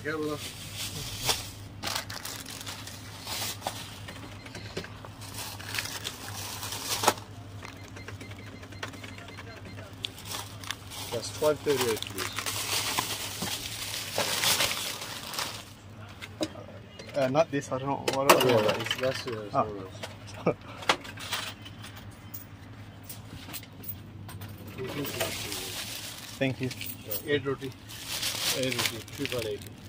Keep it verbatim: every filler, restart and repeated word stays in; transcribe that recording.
care, brother. That's five thirty-eight, please. Uh, not this, I don't know what else. Yeah, that is, that's uh, Ah. someone else. Thank you. Eight roti. Eight roti. Three for eight.